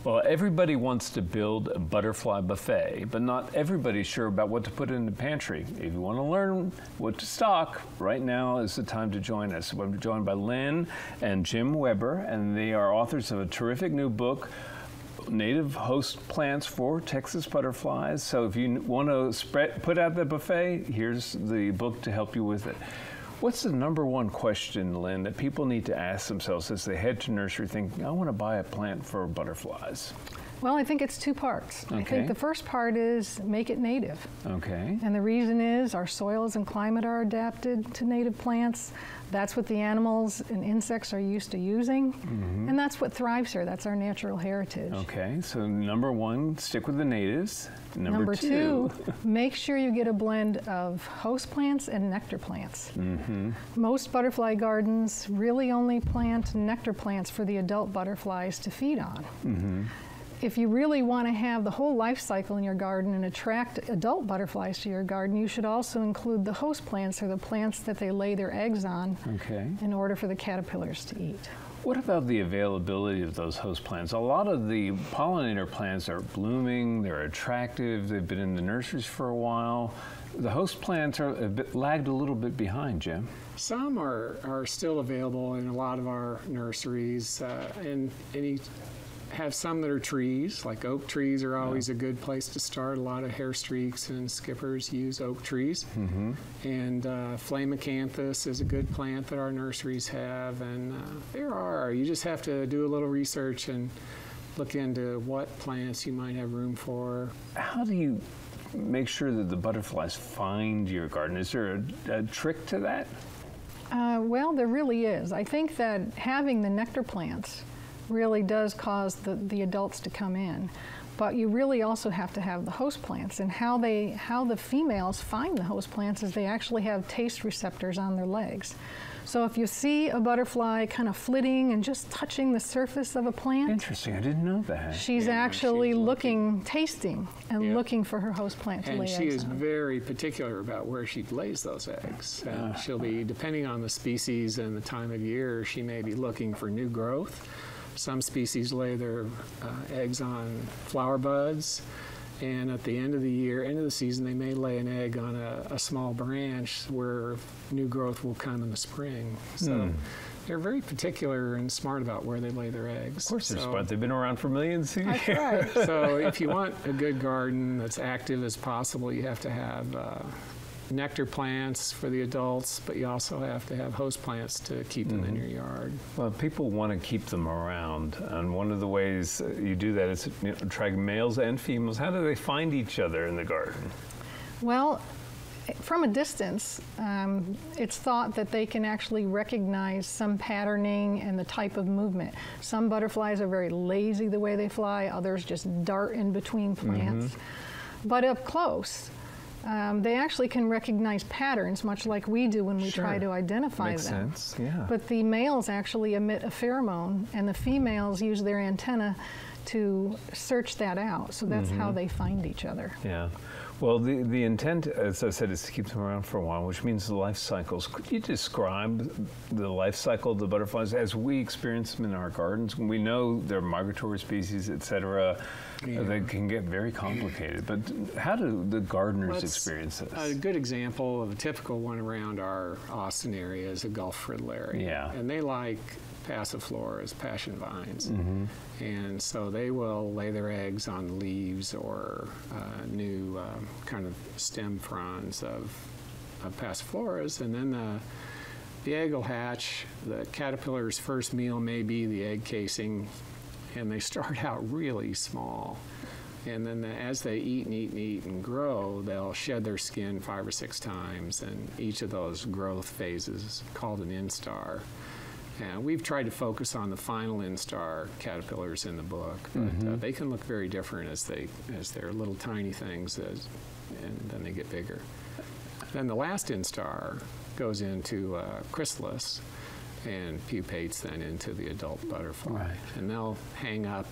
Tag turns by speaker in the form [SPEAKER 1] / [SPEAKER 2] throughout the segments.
[SPEAKER 1] Well, everybody wants to build a butterfly buffet, but not everybody's sure about what to put in the pantry. If you want to learn what to stock, right now is the time to join us. We're joined by Lynne and Jim Weber, and they are authors of a terrific new book, Native Host Plants for Texas Butterflies. So if you want to put out the buffet, here's the book to help you with it. What's the number one question, Lynne, that people need to ask themselves as they head to nursery thinking, I want to buy a plant for butterflies?
[SPEAKER 2] Well, I think it's two parts.
[SPEAKER 1] Okay.
[SPEAKER 2] I think the first part is make it native.
[SPEAKER 1] Okay.
[SPEAKER 2] And the reason is our soils and climate are adapted to native plants. That's what the animals and insects are used to using. Mm-hmm. And that's what thrives here. That's our natural heritage.
[SPEAKER 1] Okay, so number one, stick with the natives. Number
[SPEAKER 2] two, make sure you get a blend of host plants and nectar plants. Mm-hmm. Most butterfly gardens really only plant nectar plants for the adult butterflies to feed on. Mm-hmm. If you really want to have the whole life cycle in your garden and attract adult butterflies to your garden, you should also include the host plants, or the plants that they lay their eggs on, in order for the caterpillars to eat.
[SPEAKER 1] What about the availability of those host plants? A lot of the pollinator plants are blooming, they're attractive, they've been in the nurseries for a while. The host plants are lagged a little bit behind, Jim.
[SPEAKER 3] Some are still available in a lot of our nurseries, and any have some that are trees, like oak trees are always a good place to start. A lot of hair streaks and skippers use oak trees. Mm-hmm. And Flamacanthus is a good plant that our nurseries have. And you just have to do a little research and look into what plants you might have room for.
[SPEAKER 1] How do you make sure that the butterflies find your garden? Is there a trick to that?
[SPEAKER 2] Well, there really is. I think that having the nectar plants really does cause the adults to come in. But you really also have to have the host plants, and how the females find the host plants is they actually have taste receptors on their legs. So if you see a butterfly kind of flitting and just touching the surface of a plant.
[SPEAKER 1] Interesting, I didn't know that.
[SPEAKER 2] She's actually tasting and looking for her host plant to lay eggs on.
[SPEAKER 3] And she is very particular about where she lays those eggs. She'll be, depending on the species and the time of year, she may be looking for new growth. Some species lay their eggs on flower buds, and at the end of the season, they may lay an egg on a small branch where new growth will come in the spring. So they're very particular and smart about where they lay their eggs.
[SPEAKER 1] Of course they're smart. They've been around for millions of years.
[SPEAKER 2] That's right.
[SPEAKER 3] So if you want a good garden that's active as possible, you have to have nectar plants for the adults, but you also have to have host plants to keep them in your yard.
[SPEAKER 1] Well, people want to keep them around, and one of the ways you do that is attract males and females. How do they find each other in the garden?
[SPEAKER 2] Well, from a distance, it's thought that they can actually recognize some patterning and the type of movement. Some butterflies are very lazy the way they fly, others just dart in between plants. But up close, they actually can recognize patterns, much like we do when we try to identify them.
[SPEAKER 1] Makes sense, yeah.
[SPEAKER 2] But the males actually emit a pheromone, and the females use their antenna to search that out. So that's how they find each other.
[SPEAKER 1] Yeah. Well, the intent, as I said, is to keep them around for a while, which means the life cycles. Could you describe the life cycle of the butterflies as we experience them in our gardens? We know they're migratory species, et cetera. They can get very complicated. But how do the gardeners experience this?
[SPEAKER 3] A good example of a typical one around our Austin area is a Gulf fritillary.
[SPEAKER 1] Yeah.
[SPEAKER 3] And they like passifloras, passion vines. And so they will lay their eggs on leaves or new kind of stem fronds of passifloras, and then the egg will hatch. The caterpillar's first meal may be the egg casing, and they start out really small. And then as they eat and eat and eat and grow, they'll shed their skin 5 or 6 times, and each of those growth phases is called an instar. And we've tried to focus on the final instar caterpillars in the book, but they can look very different as they're little tiny things, and then they get bigger. Then the last instar goes into chrysalis and pupates then into the adult butterfly.
[SPEAKER 1] Right.
[SPEAKER 3] And they'll hang up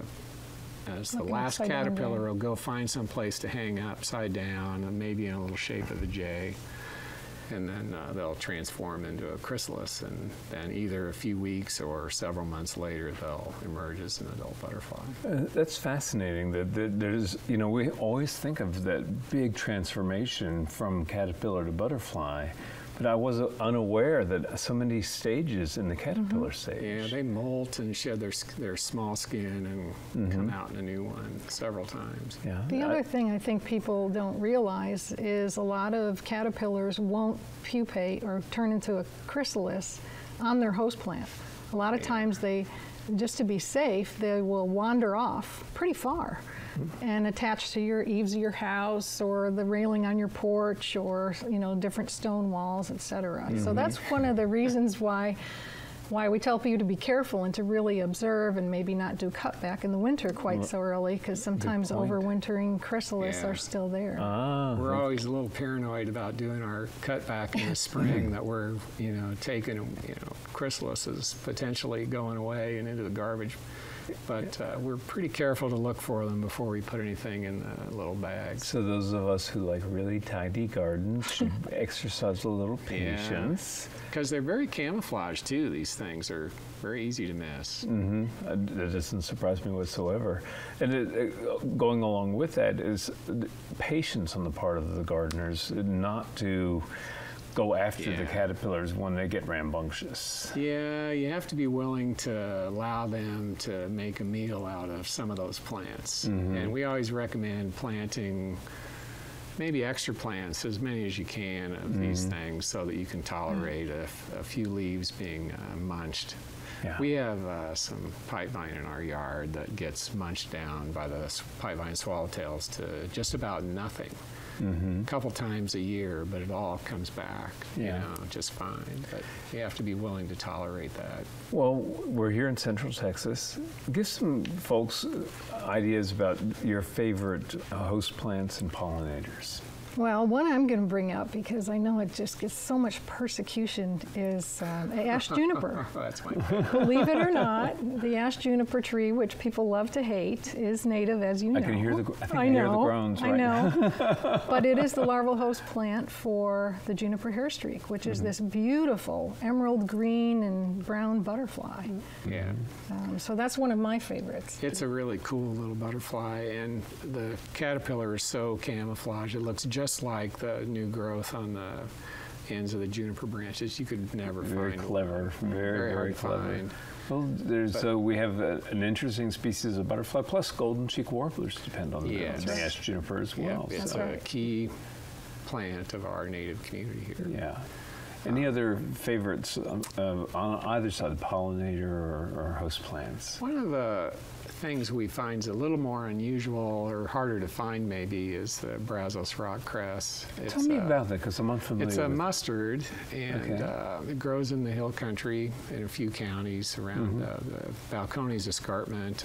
[SPEAKER 3] as the last caterpillar will go find some place to hang upside down, maybe in a little shape of a J. and then they'll transform into a chrysalis, and then either a few weeks or several months later they'll emerge as an adult butterfly.
[SPEAKER 1] That's fascinating. That there's, you know, we always think of that big transformation from caterpillar to butterfly, but I was unaware that so many stages in the caterpillar stage.
[SPEAKER 3] Yeah, they molt and shed their small skin and come out in a new one several times.
[SPEAKER 1] Yeah.
[SPEAKER 2] The other thing I think people don't realize is a lot of caterpillars won't pupate or turn into a chrysalis on their host plant. A lot of times they, just to be safe, they will wander off pretty far and attach to your eaves of your house or the railing on your porch or, you know, different stone walls, etc. So that's one of the reasons why we tell people to be careful and to really observe and maybe not do cutback in the winter quite so early, because sometimes overwintering chrysalis are still there.
[SPEAKER 3] We're always a little paranoid about doing our cutback in the spring that we're, you know, taking, you know, chrysalis is potentially going away and into the garbage. But we're pretty careful to look for them before we put anything in the little bags.
[SPEAKER 1] So those of us who like really tidy gardens should exercise a little patience.
[SPEAKER 3] Because they're very camouflaged too. These things are very easy to miss.
[SPEAKER 1] That doesn't surprise me whatsoever. And going along with that is patience on the part of the gardeners, not to go after the caterpillars when they get rambunctious.
[SPEAKER 3] Yeah, you have to be willing to allow them to make a meal out of some of those plants. And we always recommend planting maybe extra plants, as many as you can of these things, so that you can tolerate a few leaves being munched.
[SPEAKER 1] Yeah.
[SPEAKER 3] We have some pipevine in our yard that gets munched down by the pipevine swallowtails to just about nothing. A couple times a year, but it all comes back, you know, just fine. But you have to be willing to tolerate that.
[SPEAKER 1] Well, we're here in Central Texas. Give some folks ideas about your favorite host plants and pollinators.
[SPEAKER 2] Well, one I'm going to bring up, because I know it just gets so much persecution, is ash juniper.
[SPEAKER 3] That's my favorite.
[SPEAKER 2] Believe it or not, the ash juniper tree, which people love to hate, is native, as you know.
[SPEAKER 1] I can hear the groans right now.
[SPEAKER 2] I know. But it is the larval host plant for the juniper hairstreak, which is this beautiful emerald green and brown butterfly.
[SPEAKER 3] Yeah.
[SPEAKER 2] So that's one of my favorites.
[SPEAKER 3] It's a really cool little butterfly, and the caterpillar is so camouflaged. It looks just like the new growth on the ends of the juniper branches. You could never find.
[SPEAKER 1] Very clever. Very clever. Well, we have an interesting species of butterfly, plus golden cheek warblers depend on the ash juniper as well.
[SPEAKER 3] Yeah, it's a key plant of our native community here.
[SPEAKER 1] Yeah. Any other favorites on either side, pollinator or host plants?
[SPEAKER 3] One of the things we find is a little more unusual or harder to find maybe is the Brazos rock cress.
[SPEAKER 1] Tell me about that, because I'm unfamiliar
[SPEAKER 3] with it. It's a
[SPEAKER 1] with
[SPEAKER 3] mustard, and it grows in the hill country in a few counties around the Balcones Escarpment,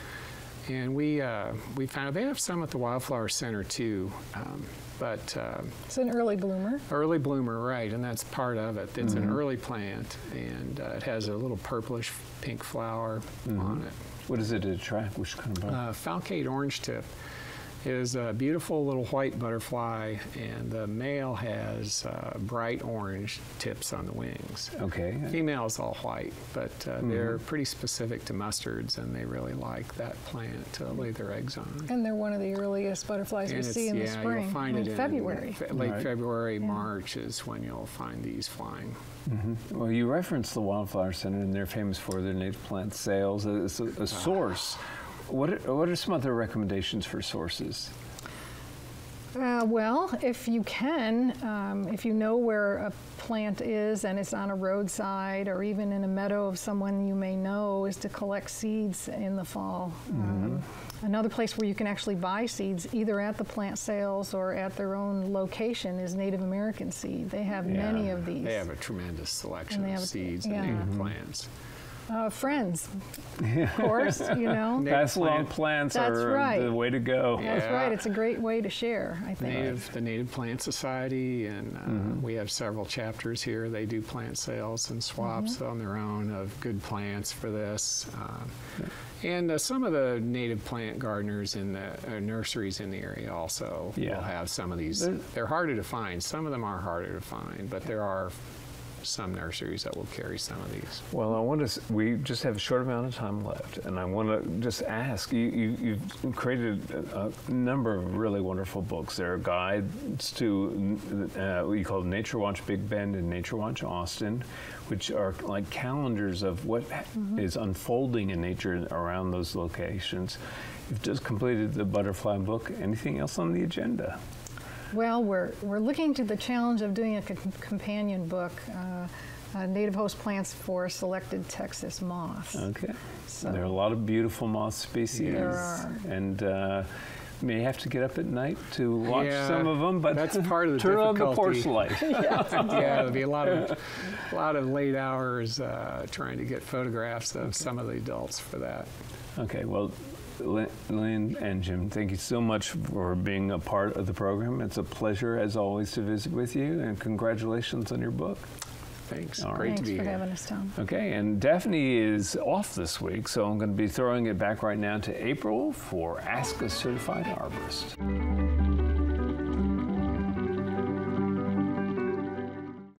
[SPEAKER 3] and we found they have some at the Wildflower Center too. But
[SPEAKER 2] it's an early bloomer.
[SPEAKER 3] Early bloomer, right, and that's part of it. It's an early plant, and it has a little purplish pink flower on it.
[SPEAKER 1] What does it attract? Which kind of butterfly?
[SPEAKER 3] Falcate orange tip is a beautiful little white butterfly, and the male has bright orange tips on the wings.
[SPEAKER 1] Okay.
[SPEAKER 3] Female is all white, but they're pretty specific to mustards, and they really like that plant to lay their eggs on.
[SPEAKER 2] And they're one of the earliest butterflies we see in the spring.
[SPEAKER 3] You'll find it in
[SPEAKER 2] February.
[SPEAKER 3] Late February, March is when you'll find these flying.
[SPEAKER 1] Well, you referenced the Wildflower Center, and they're famous for their native plant sales. It's a source. What are some other recommendations for sources?
[SPEAKER 2] Well, if you can, if you know where a plant is and it's on a roadside or even in a meadow of someone you may know, is to collect seeds in the fall. Another place where you can actually buy seeds, either at the plant sales or at their own location, is Native American Seed. They have many of these.
[SPEAKER 3] They have a tremendous selection of seeds and native plants.
[SPEAKER 2] Friends, of course, you know.
[SPEAKER 1] Pass along plants
[SPEAKER 2] That's
[SPEAKER 1] are
[SPEAKER 2] right.
[SPEAKER 1] the way to go.
[SPEAKER 2] That's
[SPEAKER 3] Yeah.
[SPEAKER 2] right. It's a great way to share, I think.
[SPEAKER 3] The Native Plant Society, and we have several chapters here. They do plant sales and swaps on their own of good plants for this. And some of the native plant gardeners in the nurseries in the area also will have some of these. They're harder to find. Some of them are harder to find, but there are some nurseries that will carry some of these.
[SPEAKER 1] Well, I want to. We just have a short amount of time left, and I want to just ask you've created a number of really wonderful books. There are guides to what you call Nature Watch Big Bend and Nature Watch Austin, which are like calendars of what is unfolding in nature around those locations. You've just completed the butterfly book. Anything else on the agenda?
[SPEAKER 2] Well, we're looking to the challenge of doing a companion book, Native Host Plants for Selected Texas Moths.
[SPEAKER 1] Okay.
[SPEAKER 2] So
[SPEAKER 1] there are a lot of beautiful moth species.
[SPEAKER 2] There are.
[SPEAKER 1] And may have to get up at night to watch some of them, but
[SPEAKER 3] that's part of the
[SPEAKER 1] turn on the
[SPEAKER 3] difficulty.
[SPEAKER 1] porch light.
[SPEAKER 3] Yeah, there'll be a lot of late hours trying to get photographs of some of the adults for that.
[SPEAKER 1] Okay, well, Lynne and Jim, thank you so much for being a part of the program. It's a pleasure, as always, to visit with you, and congratulations on your book.
[SPEAKER 3] Thanks.
[SPEAKER 1] All right.
[SPEAKER 3] Great to be
[SPEAKER 2] Thanks for
[SPEAKER 3] here.
[SPEAKER 2] having us, Tom.
[SPEAKER 1] Okay, and Daphne is off this week, so I'm going to be throwing it back right now to April for Ask a Certified Arborist.